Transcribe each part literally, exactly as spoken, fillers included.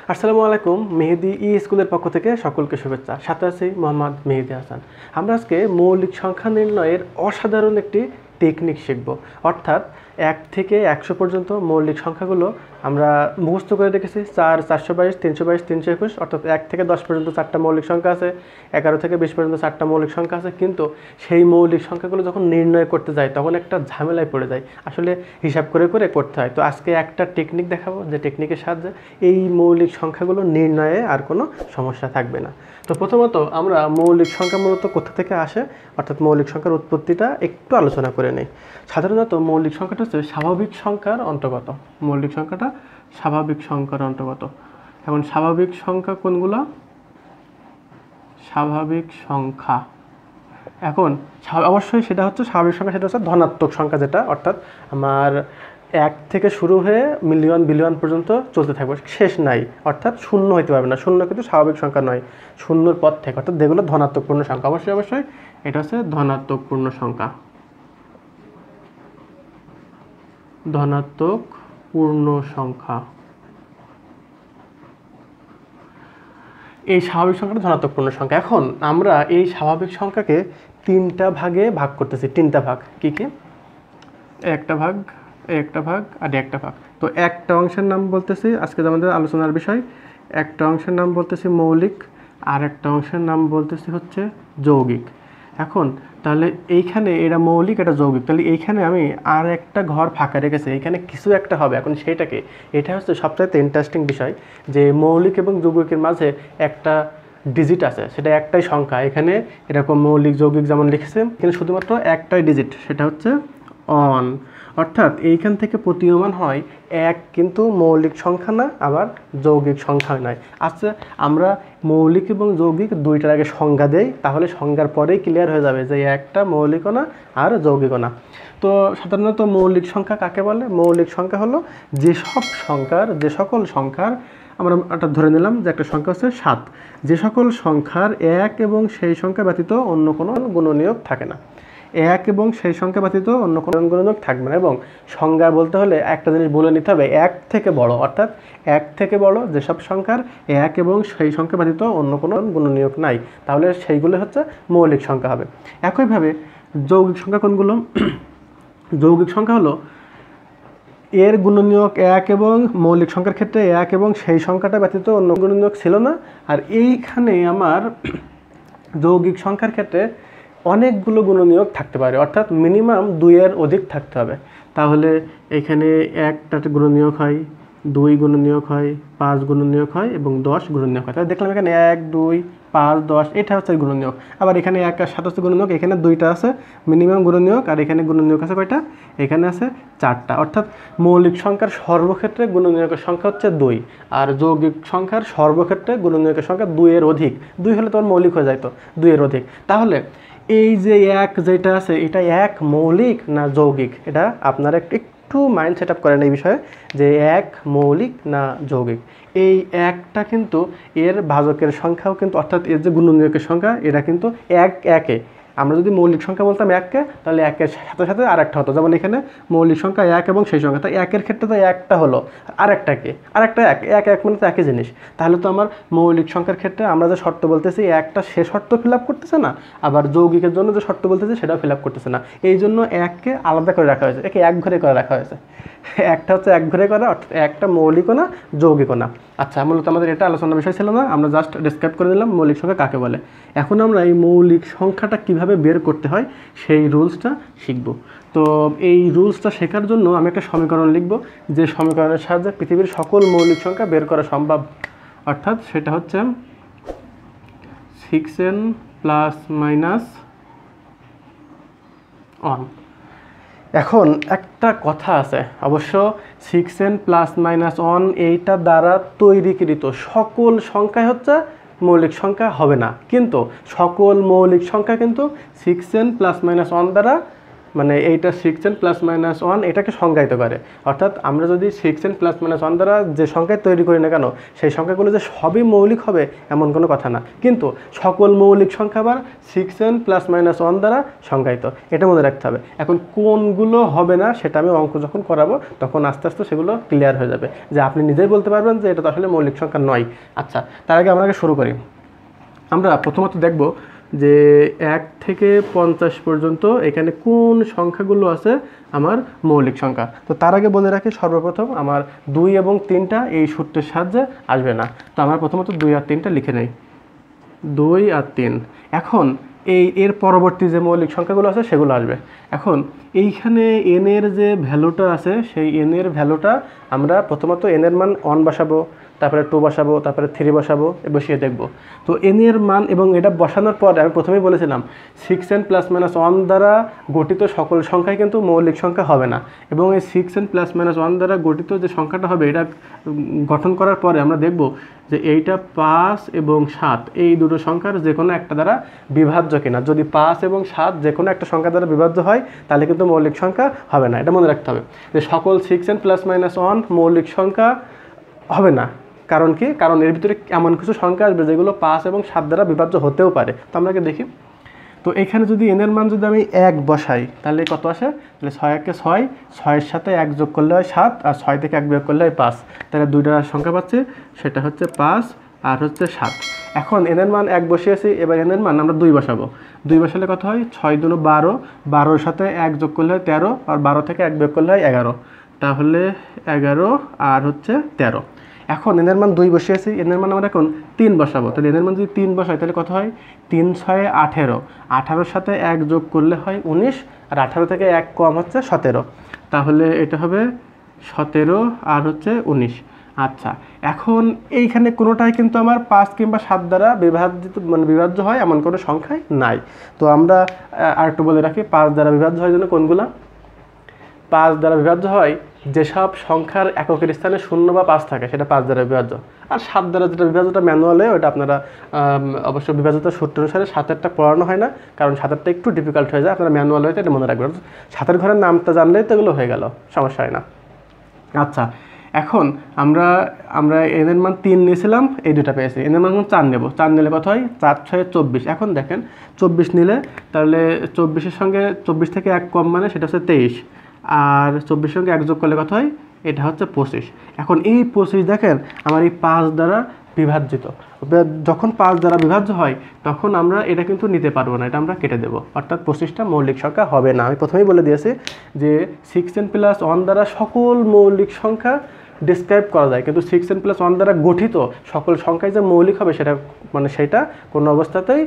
আসসালামু আলাইকুম। মেহেদি ই স্কুলের পক্ষ থেকে সকলকে শুভেচ্ছা। সাথে আছি মোহাম্মদ মেহেদি হাসান। আমরা আজকে মৌলিক সংখ্যা নির্ণয়ের অসাধারণ একটি টেকনিক শিখব। অর্থাৎ এক থেকে একশো পর্যন্ত মৌলিক সংখ্যাগুলো আমরা মুখস্থ করে রেখেছি। চার চারশো বাইশ তিনশো বাইশ তিনশো একুশ অর্থাৎ এক থেকে দশ পর্যন্ত চারটা মৌলিক সংখ্যা আছে, এগারো থেকে বিশ পর্যন্ত চারটা মৌলিক সংখ্যা আছে। কিন্তু সেই মৌলিক সংখ্যাগুলো যখন নির্ণয় করতে যায় তখন একটা ঝামেলায় পড়ে যায়, আসলে হিসাব করে করে করতে হয়। তো আজকে একটা টেকনিক দেখাবো, যে টেকনিকের সাহায্যে এই মৌলিক সংখ্যাগুলো নির্ণয়ে আর কোনো সমস্যা থাকবে না। তো প্রথমত আমরা মৌলিক সংখ্যা মূলত কোথা থেকে আসে, অর্থাৎ মৌলিক সংখ্যার উৎপত্তিটা একটু আলোচনা করে নেই। সাধারণত মৌলিক সংখ্যাটা হচ্ছে স্বাভাবিক সংখ্যার অন্তর্গত। মৌলিক সংখ্যাটা স্বাভাবিক সংখ্যার অন্তর্গত। এখন স্বাভাবিক সংখ্যা কোনগুলো? স্বাভাবিক সংখ্যা, এখন অবশ্যই সেটা হচ্ছে স্বাভাবিক সংখ্যা, সেটা হচ্ছে ধনাত্মক সংখ্যা, যেটা অর্থাৎ আমার এক থেকে শুরু হয়ে মিলিয়ন বিলিয়ন পর্যন্ত চলতে থাকবে, শেষ নাই, অর্থাৎ শূন্য হইতে পারবে না। শূন্য কিন্তু স্বাভাবিক সংখ্যা নয়, শূন্যর পর থেকে, অর্থাৎ যেগুলো ধনাত্মক পূর্ণ সংখ্যা। অবশ্যই অবশ্যই এটা হচ্ছে ধনাত্মক পূর্ণ সংখ্যা। ধনাত্মক পূর্ণ সংখ্যা, এই স্বাভাবিক সংখ্যাটা ধনাত্মক পূর্ণ সংখ্যা। এখন আমরা এই স্বাভাবিক সংখ্যাকে তিনটা ভাগে ভাগ করতেছি। তিনটা ভাগ কি কি? একটা ভাগ, একটা ভাগ আর একটা ভাগ। তো একটা অংশের নাম বলতেছি, আজকে আমাদের আলোচনার বিষয়, একটা অংশের নাম বলতেছি মৌলিক, আর একটা অংশের নাম বলতেছি হচ্ছে যৌগিক। এখন তাহলে এইখানে এটা মৌলিক, এটা যৌগিক, তাহলে এইখানে আমি আর একটা ঘর ফাঁকা রেখেছি, এখানে কিছু একটা হবে। এখন সেইটাকে, এটা হচ্ছে সবচাইতে ইন্টারেস্টিং বিষয়, যে মৌলিক এবং যৌগিকের মাঝে একটা ডিজিট আছে, সেটা একটাই সংখ্যা। এখানে এরকম মৌলিক যৌগিক যেমন লিখেছে, কিন্তু শুধুমাত্র একটাই ডিজিট, সেটা হচ্ছে অন। অর্থাৎ এইখান থেকে প্রতীয়মান হয় এক, কিন্তু মৌলিক সংখ্যা না, আবার যৌগিক সংখ্যা নয়। আচ্ছা, আমরা মৌলিক এবং যৌগিক দুইটার আগে সংজ্ঞা দেই, তাহলে সংজ্ঞার পরেই ক্লিয়ার হয়ে যাবে যে একটা মৌলিকও না আর যৌগিকও না। তো সাধারণত মৌলিক সংখ্যা কাকে বলে? মৌলিক সংখ্যা হলো যেসব সংখ্যার, যে সকল সংখ্যার, আমরা একটা ধরে নিলাম যে একটা সংখ্যা হচ্ছে সাত, যে সকল সংখ্যার এক এবং সেই সংখ্যা ব্যতীত অন্য কোনো গুণনীয়ক থাকে না। এক এবং সেই সংখ্যা ব্যতীত অন্য কোনো গুণনীয়ক থাকবে না। এবং সংজ্ঞা বলতে হলে একটা জিনিস বলে নিতে হবে, এক থেকে বড়, অর্থাৎ এক থেকে বড় যেসব সংখ্যার এক এবং সেই সংখ্যা ব্যতীত অন্য কোনো গুণনীয়ক নাই, তাহলে সেইগুলো হচ্ছে মৌলিক সংখ্যা হবে। একইভাবে যৌগিক সংখ্যা কোনগুলো? যৌগিক সংখ্যা হলো এর গুণনীয়ক এক এবং মৌলিক সংখ্যার ক্ষেত্রে এক এবং সেই সংখ্যাটা ব্যতীত অন্য গুণনীয়ক ছিল না। আর এইখানে আমার যৌগিক সংখ্যার ক্ষেত্রে অনেকগুলো গুণনীয়ক থাকতে পারে, অর্থাৎ মিনিমাম দুইয়ের অধিক থাকতে হবে। তাহলে এখানে একটা গুণনীয়ক হয়, দুই গুণনীয়ক হয়, পাঁচ গুণনীয়ক হয় এবং দশ গুণনীয়ক হয়। তাহলে দেখলাম এখানে এক, দুই, পাঁচ, দশ, এটা হচ্ছে গুণনীয়ক। আবার এখানে এক আর সাত হচ্ছে গুণনীয়ক, এখানে দুইটা আছে মিনিমাম গুণনীয়ক, আর এখানে গুণনীয়ক আছে কয়টা? এখানে আছে চারটা। অর্থাৎ মৌলিক সংখ্যার সর্বক্ষেত্রে গুণনীয়কের সংখ্যা হচ্ছে দুই, আর যৌগিক সংখ্যার সর্বক্ষেত্রে গুণনীয়কের সংখ্যা দুইয়ের অধিক। দুই হলে তোমার মৌলিক হয়ে যায়, তো দুইয়ের অধিক। তাহলে এই যে এক যেটা আছে, এটা এক মৌলিক না যৌগিক? এটা আপনারা একটু মাইন্ড সেট আপ করেন এই বিষয়ে, যে এক মৌলিক না যৌগিক। এই একটা কিন্তু এর ভাজকের সংখ্যাও কিন্তু, অর্থাৎ এর যে গুণনীয়কের সংখ্যা, এটা কিন্তু এক একে। আমরা যদি মৌলিক সংখ্যা বলতাম এককে, তাহলে একের সাথে সাথে আর একটা হতো। যেমন এখানে মৌলিক সংখ্যা এক এবং সেই সংখ্যা, তাই একের ক্ষেত্রে তো একটা হলো, আর একটা কে, আর একটা এক, এক এক মানে তো একই জিনিস। তাহলে তো আমার মৌলিক সংখ্যার ক্ষেত্রে আমরা যে শর্ত বলতেছি, একটা সে শর্ত ফিল আপ করতেছে না, আবার যৌগিকের জন্য যে শর্ত বলতেছি সেটাও ফিল আপ করতেছে না। এই জন্য এককে আলাদা করে রাখা হয়েছে, একে এক ঘরে করে রাখা হয়েছে। একটা হচ্ছে এক ঘরে করা, অর্থাৎ একটা মৌলিকও না যৌগিকও না। আচ্ছা, মূলত আমাদের এটা আলোচনার বিষয় ছিল না, আমরা জাস্ট ডিসক্রাইব করে দিলাম মৌলিক সংখ্যা কাকে বলে। এখন আমরা এই মৌলিক সংখ্যাটা কিভাবে বের করতে হয় সেই রুলসটা শিখব। তো এই রুলসটা শেখার জন্য আমি একটা সমীকরণ লিখব, যে সমীকরণের সাহায্যে পৃথিবীর সকল মৌলিক সংখ্যা বের করা সম্ভব। অর্থাৎ সেটা হচ্ছে six n plus minus one. এখন একটা কথা আছে, অবশ্য six n plus minus one এইটা দ্বারা তৈরিকৃত সকল সংখ্যাই হচ্ছে মৌলিক সংখ্যা হবে না, কিন্তু সকল মৌলিক সংখ্যা কিন্তু six n plus minus one দ্বারা মানে এইটা six n plus minus one এটাকে সংজ্ঞায়িত করে। অর্থাৎ আমরা যদি six n plus minus one দ্বারা যে সংখ্যায় তৈরি করি না কেন, সেই সংখ্যাগুলো যে সবই মৌলিক হবে এমন কোনো কথা না, কিন্তু সকল মৌলিক সংখ্যা আবার six n plus minus one দ্বারা সংজ্ঞায়িত, এটা মনে রাখতে হবে। এখন কোনগুলো হবে না সেটা আমি অঙ্ক যখন করাবো তখন আস্তে আস্তে সেগুলো ক্লিয়ার হয়ে যাবে, যে আপনি নিজেই বলতে পারবেন যে এটা তো আসলে মৌলিক সংখ্যা নয়। আচ্ছা, তার আগে আমরা আগে শুরু করি। আমরা প্রথমত দেখব যে এক থেকে পঞ্চাশ পর্যন্ত এখানে কোন সংখ্যাগুলো আছে আমার মৌলিক সংখ্যা। তো তার আগে বলে রাখি, সর্বপ্রথম আমার দুই এবং তিনটা এই সূত্রের সাহায্যে আসবে না। তো আমরা প্রথমত দুই আর তিনটা লিখে নেই, দুই আর তিন। এখন এই এর পরবর্তী যে মৌলিক সংখ্যাগুলো আছে সেগুলো আসবে। এখন এইখানে এন এর যে ভ্যালুটা আছে সেই এন এর ভ্যালুটা আমরা প্রথমত এন এর মান ওয়ান বসাবো, তারপরে টু বসাবো, তারপরে থ্রি বসাবো, বসিয়ে দেখব। তো এন এর মান এবং এটা বসানোর পর আমি প্রথমেই বলেছিলাম six n plus minus one দ্বারা গঠিত সকল সংখ্যাই কিন্তু মৌলিক সংখ্যা হবে না, এবং এই six n plus minus one দ্বারা গঠিত যে সংখ্যাটা হবে এটা গঠন করার পরে আমরা দেখব যে এইটা পাঁচ এবং সাত এই দুটো সংখ্যার যে কোনো একটা দ্বারা বিভাজ্য কিনা। যদি পাঁচ এবং সাত যে কোনো একটা সংখ্যা দ্বারা বিভাজ্য হয় তাহলে কিন্তু মৌলিক সংখ্যা হবে না, এটা মনে রাখতে হবে যে সকল six n plus minus one মৌলিক সংখ্যা হবে না। কারণ কি? কারণ এর ভিতরে এমন কিছু সংখ্যা আসবে যেগুলো পাঁচ এবং সাত দ্বারা বিভাজ্য হতেও পারে। তো আমরা দেখি, তো এখানে যদি এন এর মান যদি আমি এক বসাই তাহলে কত আসে? তাহলে ছয় একে ছয়, ছয়ের সাথে এক যোগ করলে হয় সাত, আর ছয় থেকে এক বিয়োগ করলে হয় পাঁচ। তাহলে দুইটা সংখ্যা পাচ্ছি, সেটা হচ্ছে পাঁচ আর হচ্ছে সাত। এখন এন এর মান এক বসিয়েছি, এবার এন এর মান আমরা দুই বসাবো। দুই বসালে কত হয়? ছয় দুনো বারো, বারোর সাথে এক যোগ করলে হয় তেরো, আর বারো থেকে এক বিয়োগ করলে হয় এগারো। তাহলে এগারো আর হচ্ছে তেরো। এখন এনের মান দুই বসিয়েছি, এনের মান আমরা এখন তিন বসাবো। তাহলে এনের মান যদি তিন বসাই তাহলে কত হয়? তিন ছয় আঠেরো, আঠারোর সাথে এক যোগ করলে হয় উনিশ, আর আঠারো থেকে এক কম হচ্ছে সতেরো। তাহলে এটা হবে সতেরো আর হচ্ছে উনিশ। আচ্ছা, এখন এইখানে কোনোটাই কিন্তু আমার পাঁচ কিংবা সাত দ্বারা বিভাজিত মানে বিভাজ্য হয় এমন কোনো সংখ্যাই নাই। তো আমরা আর একটু বলে রাখি, পাঁচ দ্বারা বিভাজ্য হয় যেন কোনগুলা? পাঁচ দ্বারা বিভাজ্য হয় যেসব সংখ্যার এককের স্থানে শূন্য বা পাঁচ থাকে সেটা পাঁচ দ্বারা বিভাজ্য। আর সাত দ্বারা যেটা বিভাজ্যটা ম্যানুয়ালে, ওটা আপনারা অবশ্য বিভাজ্যতার সূত্র অনুসারে সাতেরটা পড়ানো হয় না, কারণ সাতেরটা একটু ডিফিকাল্ট হয়ে যায়। আপনারা ম্যানুয়াল হয়তো এটা মনে রাখবেন, সাতের ঘরের নামটা জানলেই তো এগুলো হয়ে গেল, সমস্যা হয় না। আচ্ছা, এখন আমরা আমরা এনের মান তিন নিয়েছিলাম, এই দুটা পেয়েছি। এনের মান চার নেব, চার নিলে কত হয়? চার ছয় চব্বিশ। এখন দেখেন চব্বিশ নিলে তাহলে চব্বিশের সঙ্গে চব্বিশ থেকে এক কম মানে সেটা হচ্ছে তেইশ, আর চব্বিশের সঙ্গে এক যোগ করলে কত হয়? এটা হচ্ছে পঁচিশ। এখন এই পঁচিশ দেখেন আমার এই পাঁচ দ্বারা বিভাজিত। যখন পাঁচ দ্বারা বিভাজ্য হয় তখন আমরা এটা কিন্তু নিতে পারবো না, এটা আমরা কেটে দেবো, অর্থাৎ পঁচিশটা মৌলিক সংখ্যা হবে না। আমি প্রথমেই বলে দিয়েছি যে সিক্স এন প্লাস ওয়ান দ্বারা সকল মৌলিক সংখ্যা ডিসক্রাইব করা যায়, কিন্তু সিক্স এন প্লাস ওয়ান দ্বারা গঠিত সকল সংখ্যায় যে মৌলিক হবে সেটা মানে সেটা কোনো অবস্থাতেই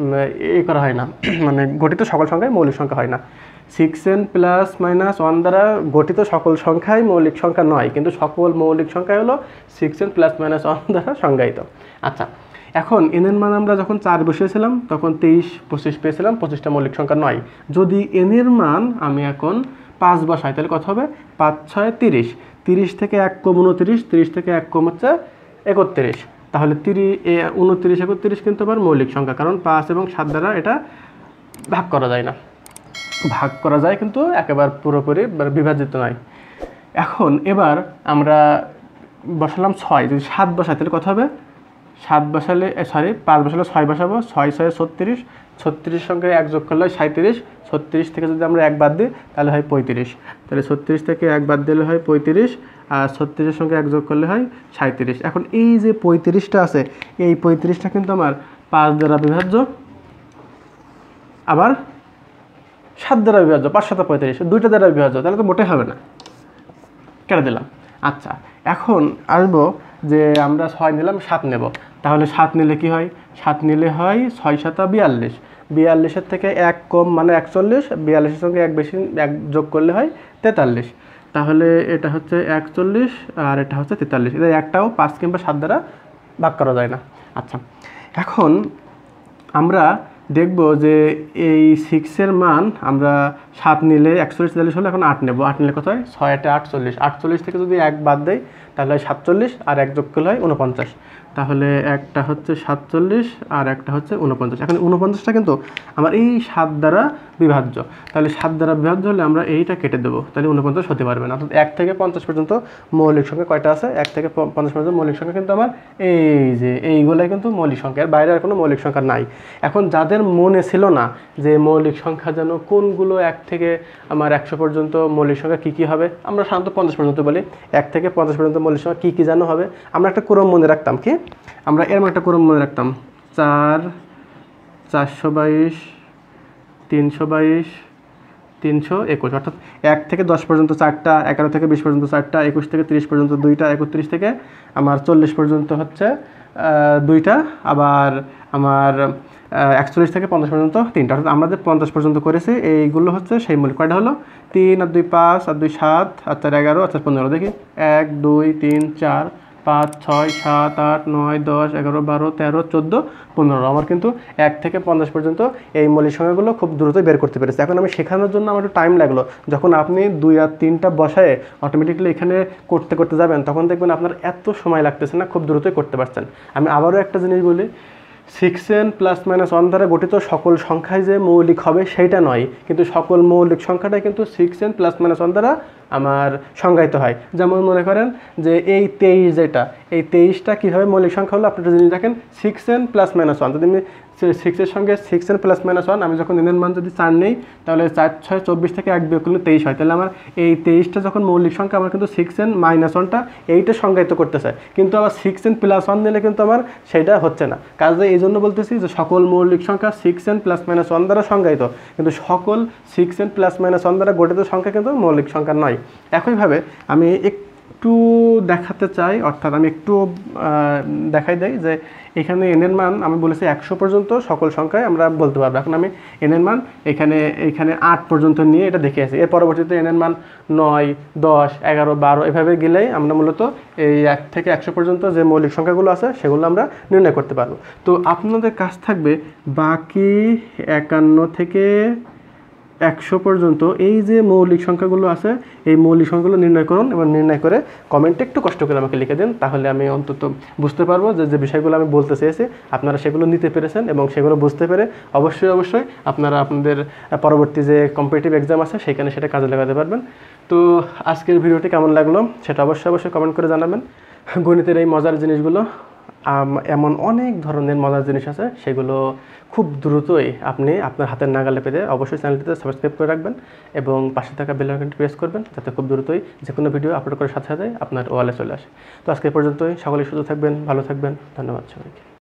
এ করা হয় না, মানে গঠিত সকল সংখ্যায় মৌলিক সংখ্যা হয় না। Six n plus minus one দ্বারা গঠিত সকল সংখ্যাই মৌলিক সংখ্যা নয়, কিন্তু সকল মৌলিক সংখ্যা হলো six n plus minus one দ্বারা সংজ্ঞায়িত। আচ্ছা, এখন এন এর মান আমরা যখন চার বসিয়েছিলাম তখন তেইশ পঁচিশ পেয়েছিলাম, পঁচিশটা মৌলিক সংখ্যা নয়। যদি এন এর মান আমি এখন পাঁচ বসাই তাহলে কত হবে? পাঁচ ছয় তিরিশ, তিরিশ থেকে এক কম উনত্রিশ, তিরিশ থেকে এক কম হচ্ছে একত্রিশ। তাহলে তিরিশ উনত্রিশ একত্রিশ কিন্তু আবার মৌলিক সংখ্যা, কারণ পাঁচ এবং সাত দ্বারা এটা ভাগ করা যায় না, ভাগ করা যায় কিন্তু একেবারে পুরোপুরি বিভাজিত নয়। এখন এবার আমরা বসালাম ছয়, যদি সাত বসাই তাহলে কত হবে? সাত বসালে সরি পাঁচ বসালে ছয় বসাবো, ছয় ছয় ছত্রিশ, ছত্রিশের সঙ্গে এক যোগ করলে হয় সাঁত্রিশ, ছত্রিশ থেকে যদি আমরা এক বাদ দিই তাহলে হয় পঁয়ত্রিশ। তাহলে ছত্রিশ থেকে এক বাদ দিলে হয় পঁয়ত্রিশ, আর ছত্রিশের সঙ্গে এক যোগ করলে হয় সাঁত্রিশ। এখন এই যে পঁয়ত্রিশটা আছে, এই পঁয়ত্রিশটা কিন্তু আমার পাঁচ দ্বারা বিভাজ্য, আবার সাত দ্বারা বিভাজ্য, পাঁচ সাত পঁয়ত্রিশ, দুইটা দ্বারা বিভাজ্য, তাহলে তো মোটে হবে না, কেটে দিলাম। আচ্ছা, এখন আসবো যে আমরা ছয় নিলাম, সাত নেব। তাহলে সাত নিলে কি হয়? সাত নিলে হয় ছয় সাতা বিয়াল্লিশ, বিয়াল্লিশের থেকে এক কম মানে একচল্লিশ, বিয়াল্লিশের সঙ্গে এক বেশি এক যোগ করলে হয় তেতাল্লিশ। তাহলে এটা হচ্ছে একচল্লিশ আর এটা হচ্ছে তেতাল্লিশ। এটা একটাও পাঁচ কিংবা সাত দ্বারা ভাগ করা যায় না। আচ্ছা, এখন আমরা দেখব যে এই সিক্সের মান আমরা সাত নিলে একচল্লিশ তেতাল্লিশ হলে এখন আট নেব। আট নিলে কত হয়? ছয় আটে আটচল্লিশ, আটচল্লিশ থেকে যদি এক বাদ দেয় তাহলে হয় সাতচল্লিশ আর এক যোগ করলে হয় উনপঞ্চাশ। তাহলে একটা হচ্ছে সাতচল্লিশ আর একটা হচ্ছে উনপঞ্চাশ। এখন উনপঞ্চাশটা কিন্তু আমার এই সাত দ্বারা বিভাজ্য, তাহলে সাত দ্বারা বিভাজ্য হলে আমরা এইটা কেটে দেবো, তাহলে উনপঞ্চাশ হতে পারবে না। অর্থাৎ এক থেকে পঞ্চাশ পর্যন্ত মৌলিক সংখ্যা কয়টা আছে? এক থেকে পঞ্চাশ পর্যন্ত মৌলিক সংখ্যা কিন্তু আমার এই যে এইগুলাই কিন্তু মৌলিক সংখ্যা, এর বাইরে আর কোনো মৌলিক সংখ্যা নাই। এখন যাদের মনে ছিল না যে মৌলিক সংখ্যা যেন কোনগুলো এক থেকে আমার একশো পর্যন্ত মৌলিক সংখ্যা কী কী হবে, আমরা সাধারণত পঞ্চাশ পর্যন্ত বলি, এক থেকে পঞ্চাশ পর্যন্ত মৌলিক সংখ্যা কী কী যেন হবে, আমরা একটা ক্রম মনে রাখতাম। কি আমরা এরকম একটা ক্রম মনে রাখতাম, চার, চারশো বাইশ, তিনশো বাইশ, তিনশো একুশ। অর্থাৎ এক থেকে দশ পর্যন্ত চারটা, এগারো থেকে বিশ পর্যন্ত চারটা, একুশ থেকে তিরিশ পর্যন্ত দুইটা, একত্রিশ থেকে আমার চল্লিশ পর্যন্ত হচ্ছে দুইটা, আবার আমার একচল্লিশ থেকে পঞ্চাশ পর্যন্ত তিনটা। অর্থাৎ আমরা যে পঞ্চাশ পর্যন্ত করেছি এইগুলো হচ্ছে সেই মৌলিক। কয়টা হলো? তিন আর দুই পাঁচ, আর দুই সাত, আর চার এগারো, আর চার পনেরো। দেখি এক, দুই, তিন, চার, পাঁচ, ছয়, সাত, আট, নয়, দশ, এগারো, বারো, তেরো, চোদ্দো, পনেরো। আমার কিন্তু এক থেকে পঞ্চাশ পর্যন্ত এই মৌলিক সংখ্যাগুলো খুব দ্রুত বের করতে পেরেছি। এখন আমি শেখানোর জন্য আমার একটু টাইম লাগলো। যখন আপনি দুই আর তিনটা বসায় অটোমেটিকলি এখানে করতে করতে যাবেন, তখন দেখবেন আপনার এত সময় লাগতেছে না, খুব দ্রুতই করতে পারছেন। আমি আবারও একটা জিনিস বলি, six n plus minus one দ্বারা গঠিত সকল সংখ্যায় যে মৌলিক হবে সেইটা নয়, কিন্তু সকল মৌলিক সংখ্যাটাই কিন্তু six n plus minus one দ্বারা আমার সংজ্ঞায়িত হয়। যেমন মনে করেন যে এই তেইশ, যেটা এই তেইশটা কীভাবে মৌলিক সংখ্যা হলো, আপনি একটা জিনিস দেখেন, six n plus minus one. যদি আমি সিক্সের সঙ্গে six n plus minus one, আমি যখন এনের মান যদি চার নেই, তাহলে চার ছয় চব্বিশ থেকে এক বিয়োগ করলে তেইশ হয়। তাহলে আমার এই তেইশটা যখন মৌলিক সংখ্যা, আমার কিন্তু সিক্স এন মাইনাস ওয়ানটা এইটা সংজ্ঞায়িত করতেছে, কিন্তু আবার সিক্স এন প্লাস ওয়ান নিলে কিন্তু আমার সেইটা হচ্ছে না। কাজে এই জন্য বলতেছি যে সকল মৌলিক সংখ্যা six n plus minus one দ্বারা সংজ্ঞায়িত, কিন্তু সকল six n plus minus one দ্বারা গঠিত সংখ্যা কিন্তু মৌলিক সংখ্যা নয়। একইভাবে আমি একটু দেখাতে চাই, অর্থাৎ আমি একটু দেখাই দেই যে এখানে এনের মান আমি বলেছি একশো পর্যন্ত সকল সংখ্যায় আমরা বলতে পারবো। এখন আমি এনের মান এখানে এখানে আট পর্যন্ত নিয়ে এটা দেখে আসি। এর পরবর্তীতে এনের মান নয়, দশ, এগারো, বারো এভাবে গেলেই আমরা মূলত এই এক থেকে একশো পর্যন্ত যে মৌলিক সংখ্যাগুলো আছে সেগুলো আমরা নির্ণয় করতে পারবো। তো আপনাদের কাজ থাকবে বাকি একান্ন থেকে একশো পর্যন্ত এই যে মৌলিক সংখ্যাগুলো আছে এই মৌলিক সংখ্যাগুলো নির্ণয় করুন, এবং নির্ণয় করে কমেন্টে একটু কষ্ট করে আমাকে লিখে দিন, তাহলে আমি অন্তত বুঝতে পারবো যে যে বিষয়গুলো আমি বলতে চেয়েছি আপনারা সেগুলো নিতে পেরেছেন, এবং সেগুলো বুঝতে পেরে অবশ্যই অবশ্যই আপনারা আপনাদের পরবর্তী যে কম্পিটিটিভ এক্সাম আছে সেখানে সেটা কাজে লাগাতে পারবেন। তো আজকের ভিডিওটি কেমন লাগলো সেটা অবশ্যই অবশ্যই কমেন্ট করে জানাবেন। গণিতের এই মজার জিনিসগুলো, এমন অনেক ধরনের মজার জিনিস আছে, সেগুলো খুব দ্রুতই আপনি আপনার হাতের নাগালে পেতে অবশ্যই চ্যানেলটিতে সাবস্ক্রাইব করে রাখবেন, এবং পাশে থাকা বেল আইকনটি প্রেস করবেন, যাতে খুব দ্রুতই যে কোনো ভিডিও আপলোড করার সাথে সাথে আপনার ওয়ালে চলে আসে। তো আজকে পর্যন্তই, সকলেই সুস্থ থাকবেন, ভালো থাকবেন, ধন্যবাদ সবাইকে।